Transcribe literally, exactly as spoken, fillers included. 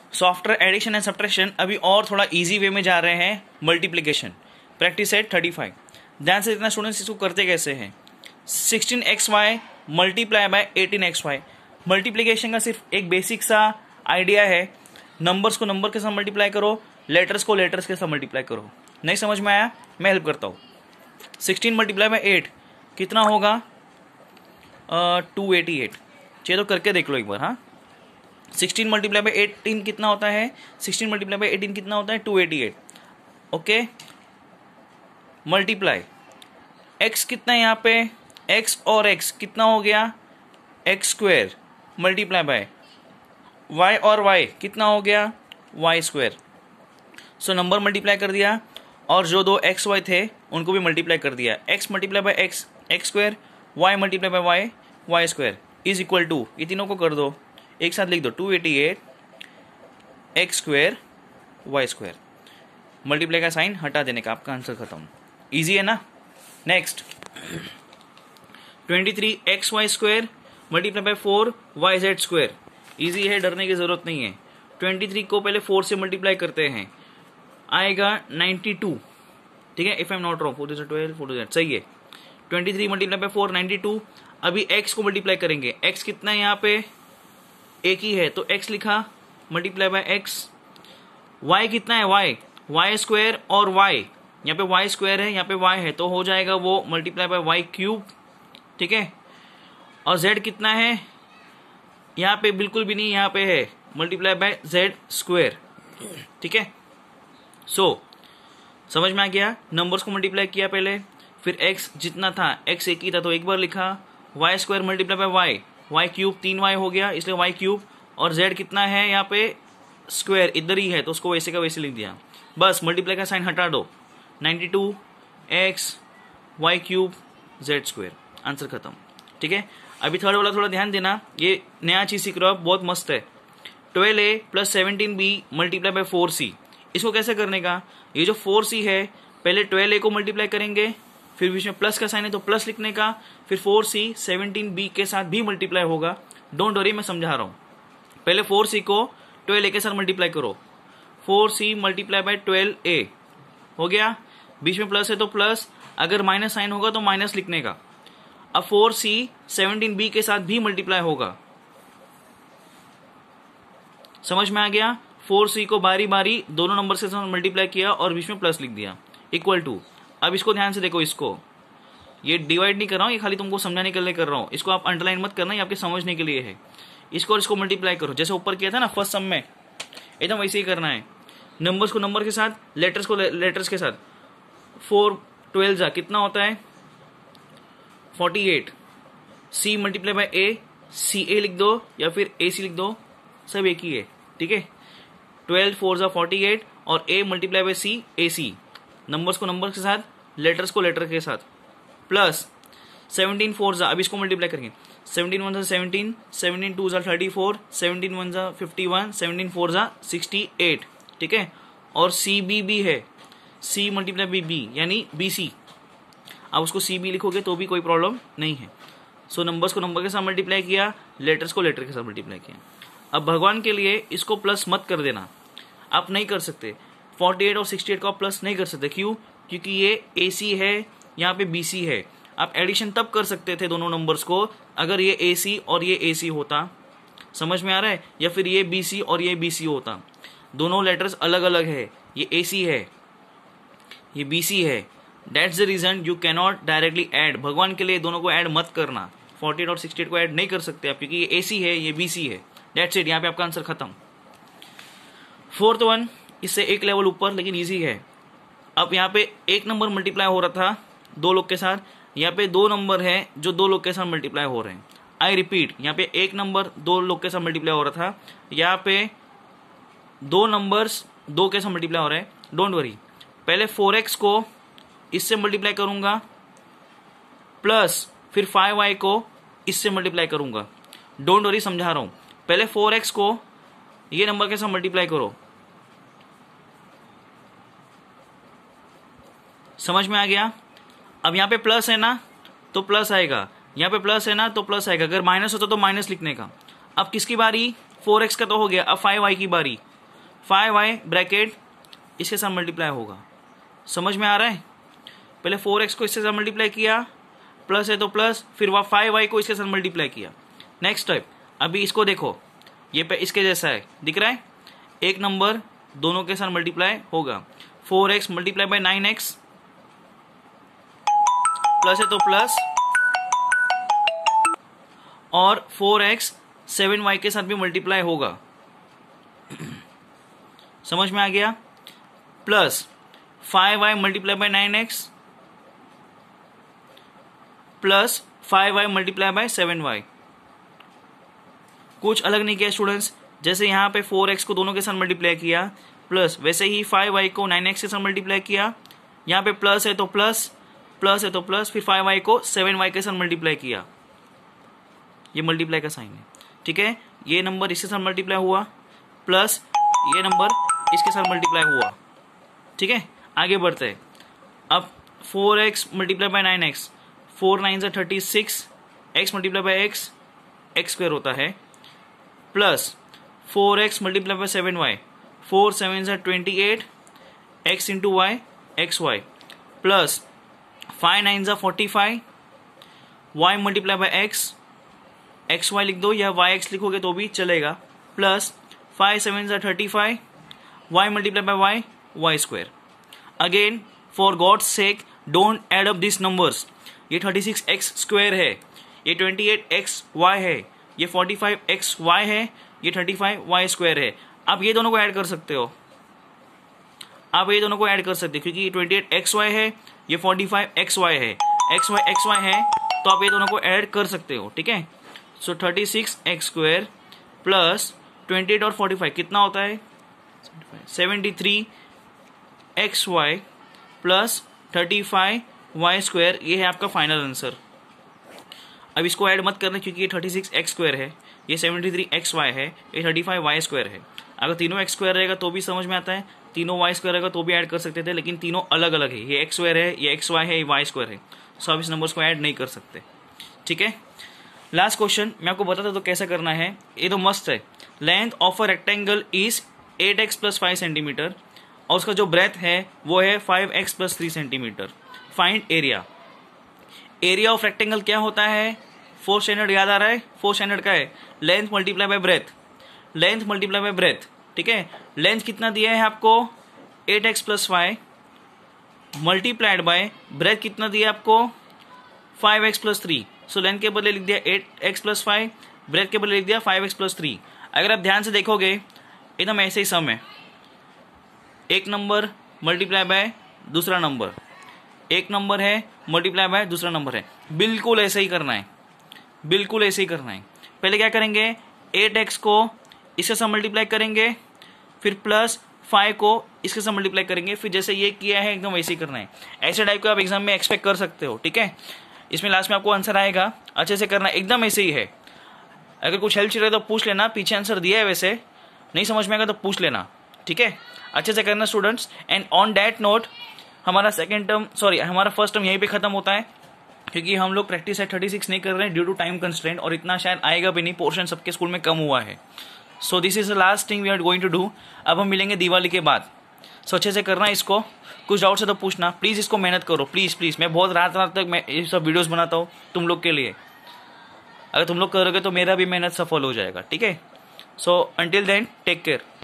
Software addition and subtraction अभी और थोड़ा इजी वे में जा रहे हैं, multiplication. Practice eight thirty five. ध्यान से इतना स्टूडेंट्स इसको करते कैसे हैं। Sixteen x y multiply by eighteen x y. Multiplication का सिर्फ एक बेसिक सा आइडिया है, नंबर्स को नंबर के साथ मल्टीप्लाई करो, लेटर्स को लेटर्स के साथ मल्टीप्लाई करो। नहीं समझ में आया, मैं हेल्प करता हूँ। सिक्सटीन मल्टीप्लाई बाय एट कितना होगा, टू एटी एट। चलिए तो करके देख लो एक बार। हाँ, सिक्सटीन मल्टीप्लाई बाय एटीन कितना होता है, सिक्सटीन मल्टीप्लाई बाय एटीन कितना होता है, two eighty eight. Okay, multiply x कितना है यहाँ पे, x और x कितना हो गया, x square multiply by y और y कितना हो गया, y square. So number multiply कर दिया और जो दो एक्स वाई थे उनको भी मल्टीप्लाई कर दिया। x multiply by x x square, y multiply by y y square is equal to, ये तीनों को कर दो, एक साथ लिख दो, two eighty eight x square y square. Multiply का साइन हटा देने का, आपका आंसर खत्म। इजी है ना। Next, twenty three x y square multiply by four y z square. Easy है, डरने की जरूरत नहीं है। ट्वेंटी थ्री को पहले फोर से मल्टीप्लाई करते हैं, आएगा नाइन्टी टू। ठीक है, if I am not wrong, four is twelve, four is सही है। Twenty three multiply by four ninety two. अभी x को मल्टीप्लाई करेंगे, x कितना है यहाँ पे, एक ही है तो x लिखा, मल्टीप्लाई बाय x। y कितना है, y वाई स्क्वायर और y, यहाँ पे y स्क्वायर है, यहाँ पे y है तो हो जाएगा वो मल्टीप्लाई बाय वाई क्यूब। ठीक है, और z कितना है, यहाँ पे बिल्कुल भी नहीं, यहाँ पे है मल्टीप्लाई बाय z स्क्वायर। ठीक है, सो so, समझ में आ गया। नंबर्स को मल्टीप्लाई किया पहले, फिर x जितना था, x एक ही था तो एक बार लिखा, y square multiply by y, y cube, तीन वाई हो गया इसलिए वाई क्यूब, और z कितना है यहाँ पे, स्क्वायर इधर ही है तो उसको वैसे का वैसे लिख दिया। बस मल्टीप्लाई का साइन हटा दो, ninety two x y cube z square, answer खत्म। ठीक है, अभी थर्ड वाला थोड़ा ध्यान देना, ये नया चीज सीख रहे हो, बहुत मस्त है। Twelve a plus seventeen b multiply by four c. इसको कैसे करने का, ये जो फोर सी है पहले ट्वेल्व ए को मल्टीप्लाई करेंगे, फिर बीच में प्लस का साइन है तो प्लस लिखने का, फिर फोर सी सेवनटीन बी के साथ भी मल्टीप्लाई होगा। डोंट वरी, मैं समझा रहा हूं। पहले फोर सी को ट्वेल्व ए के साथ मल्टीप्लाई करो, four c multiply by twelve a हो गया, बीच में प्लस है तो प्लस, अगर माइनस साइन होगा तो माइनस लिखने का। अब फोर सी सेवनटीन बी के साथ भी मल्टीप्लाई होगा, समझ में आ गया। फोर सी को बारी बारी दोनों नंबर के साथ मल्टीप्लाई किया और बीच में प्लस लिख दिया, इक्वल टू। अब इसको ध्यान से देखो, इसको ये डिवाइड नहीं कर रहा हूं, ये खाली तुमको समझाने के लिए कर रहा हूं, इसको आप अंडरलाइन मत करना, ये आपके समझने के लिए है। इसको और इसको मल्टीप्लाई करो, जैसे ऊपर किया था ना फर्स्ट सम में, एकदम वैसे ही करना है। नंबर्स को नंबर के साथ, लेटर्स को लेटर्स के साथ। फोर ट्वेल्व जा कितना होता है, forty eight. C multiply by a, c a लिख दो या फिर ए सी लिख दो, सब एक ही है। ठीक है, ट्वेल्व फोर जा फोर्टी एट और a multiply by c, a c. Numbers को नंबर के साथ, लेटर्स को लेटर के साथ, प्लस सेवनटीन फोर जा, अब इसको मल्टीप्लाई करेंगे, सेवनटीन वन जा सेवनटीन, सेवनटीन टू जा थर्टी फोर, सेवनटीन वन जा फिफ्टी वन, सेवनटीन फोर जा सिक्सटी एट। ठीक है, और सी बी भी है, सी मल्टीप्लाई बाय बी यानी बी सी। अब उसको सी बी लिखोगे तो भी कोई प्रॉब्लम नहीं है। सो so, नंबर्स को नंबर के साथ मल्टीप्लाई किया, लेटर्स को लेटर के साथ मल्टीप्लाई किया। अब भगवान के लिए इसको प्लस मत कर देना, आप नहीं कर सकते। फोर्टी एट और सिक्सटी एट को आप प्लस नहीं कर सकते, क्यों, क्योंकि ये ए सी है, यहाँ पे बी सी है। आप एडिशन तब कर सकते थे दोनों नंबर्स को अगर ये ए सी और ये ए सी होता, समझ में आ रहा है, या फिर ये बी सी और ये बी सी होता। दोनों लेटर्स अलग अलग है, ये ए सी है, ये बी सी है। That's the reason you cannot directly add. भगवान के लिए दोनों को ऐड मत करना, फोर्टी एट और सिक्सटी एट को ऐड नहीं कर सकते आप, क्योंकि ये ए सी है, ये बी सी है। दैट्स इट, यहाँ पे आपका आंसर खत्म। फोर्थ वन इससे एक लेवल ऊपर लेकिन इजी है। अब यहाँ पे एक नंबर मल्टीप्लाई हो रहा था दो लोग के साथ, यहाँ पे दो नंबर है जो दो लोग के साथ मल्टीप्लाई हो रहे हैं। आई रिपीट, यहाँ पे एक नंबर दो लोग के साथ मल्टीप्लाई हो रहा था, यहाँ पे दो नंबर्स दो के साथ मल्टीप्लाई हो रहे हैं। डोंट वरी, पहले फोर एक्स को इससे मल्टीप्लाई करूंगा, प्लस फिर फाइव वाई को इससे मल्टीप्लाई करूंगा। डोंट वरी, समझा रहा हूं। पहले फोर एक्स को ये नंबर के साथ मल्टीप्लाई करो, समझ में आ गया। अब यहाँ पे प्लस है ना तो प्लस आएगा, यहाँ पे प्लस है ना तो प्लस आएगा, अगर माइनस होता तो माइनस लिखने का। अब किसकी बारी, फोर एक्स का तो हो गया, अब फाइव वाई की बारी। फाइव वाई ब्रैकेट इसके साथ मल्टीप्लाई होगा। समझ में आ रहा है? पहले फोर एक्स को इसके साथ मल्टीप्लाई किया, प्लस है तो प्लस, फिर वह फाइव वाई को इसके साथ मल्टीप्लाई किया। नेक्स्ट स्टेप, अभी इसको देखो, ये पे इसके जैसा है, दिख रहा है? एक नंबर दोनों के साथ मल्टीप्लाई होगा। Four x multiply by nine x, plus है तो प्लस, और फोर एक्स सेवन वाई के साथ भी मल्टीप्लाई होगा। समझ में आ गया? Plus five y multiply by nine x plus five y multiply by seven y. कुछ अलग नहीं किया स्टूडेंट्स, जैसे यहाँ पे फोर एक्स को दोनों के साथ मल्टीप्लाई किया, प्लस वैसे ही फाइव वाई को नाइन एक्स के साथ मल्टीप्लाई किया। यहाँ पे प्लस है तो प्लस, प्लस है तो प्लस, फिर फाइव वाई को सेवन वाई के साथ मल्टीप्लाई किया। ये मल्टीप्लाई का साइन है, ठीक है? ये नंबर इसके साथ मल्टीप्लाई हुआ, प्लस ये नंबर इसके साथ मल्टीप्लाई हुआ, ठीक है? आगे बढ़ते हैं। अब four x multiply by nine x, four nine से thirty six, x multiply by x, x square होता है, plus four x multiply by seven y, four seven से twenty eight, x into y, x y, plus five nine से forty five, y multiply by x, x y लिख दो या y x लिखोगे तो भी चलेगा, प्लस फाइव सेवन से thirty five, y multiply by y, y square. Again for God's sake don't add up this numbers. ये थर्टी सिक्स एक्स स्क्वायर है, ये ट्वेंटी एट एक्स वाई है, ये फोर्टी फाइव एक्स वाई है, ये thirty five y square है। आप ये दोनों को ऐड कर सकते हो, आप ये दोनों को ऐड कर सकते हो, क्योंकि ये ट्वेंटी एट एक्स वाई है, ये फोर्टी फाइव एक्स वाई है, एक्स वाई एक्स वाई है, तो आप ये दोनों को ऐड कर सकते हो, ठीक है? So thirty six x square plus twenty eight और फोर्टी फाइव कितना होता है? Seventy three x y plus thirty five y square. ये है आपका फाइनल आंसर। अब इसको ऐड मत करना, क्योंकि ये थर्टी सिक्स एक्स स्क्वायर है, ये सेवेंटी थ्री एक्स वाई है, ये थर्टी फाइव वाई स्क्वायर है। अगर तीनों एक्स स्क्वायर रहेगा तो भी समझ में आता है, तीनों वाई स्क्वायर रहेगा तो भी ऐड कर सकते थे, लेकिन तीनों अलग अलग है, ये एक्स स्क्वायर है, ये एक्स वाई है, ये वाई स्क्वायर है, सो आप इस नंबर्स को ऐड नहीं कर सकते, ठीक है? लास्ट क्वेश्चन मैं आपको बताता तो कैसे करना है, ये तो मस्त है। Length of a rectangle is eight x plus five centimetre और उसका जो ब्रेथ है वो है five x plus three centimetre. Find area. Area of rectangle क्या होता है? फोर्थ स्टैंडर्ड याद आ रहा है? फोर्थ स्टैंडर्ड का है length multiply by breadth, length multiply by breadth, ठीक है? लेंथ कितना दिया है आपको? Eight x plus five multiplied by breadth कितना दिया आपको? Five x plus three. So length के बदले लिख दिया eight x plus five, breadth के बदले लिख दिया फाइव एक्स प्लस थ्री। अगर आप ध्यान से देखोगे एकदम ऐसे ही सम है, एक नंबर मल्टीप्लाई बाय दूसरा नंबर, एक नंबर है मल्टीप्लाई बाय दूसरा नंबर है, बिल्कुल ऐसे ही करना है, बिल्कुल ऐसे ही करना है। पहले क्या करेंगे? एट एक्स को इसके साथ मल्टीप्लाई करेंगे, फिर प्लस फाइव को इसके साथ मल्टीप्लाई करेंगे, फिर जैसे ये किया है एकदम वैसे ही करना है। ऐसे टाइप को आप एग्जाम में एक्सपेक्ट कर सकते हो, ठीक है? इसमें लास्ट में आपको आंसर आएगा, अच्छे से करना, एकदम ऐसे ही है। अगर कुछ हेल्प चाहिए तो पूछ लेना, पीछे आंसर दिया है, वैसे नहीं समझ में आएगा तो पूछ लेना, ठीक है? अच्छे से करना students. And on that note हमारा सेकंड टर्म सॉरी हमारा फर्स्ट टर्म यहीं पे खत्म होता है, क्योंकि हम लोग प्रैक्टिस एट थर्टी सिक्स नहीं कर रहे हैं ड्यू टू टाइम कंस्ट्रेंट, और इतना शायद आएगा भी नहीं, पोर्शन सबके स्कूल में कम हुआ है। So this is the last thing we are going to do. अब हम मिलेंगे दिवाली के बाद। सो अच्छे से करना इसको, कुछ डाउट है तो पूछना प्लीज़, इसको मेहनत करो प्लीज़ प्लीज़। मैं बहुत रात रात तक मैं ये सब वीडियोस बनाता हूँ तुम लोग के लिए, अगर तुम लोग करोगे तो मेरा भी मेहनत सफल हो जाएगा, ठीक है? So until then take care.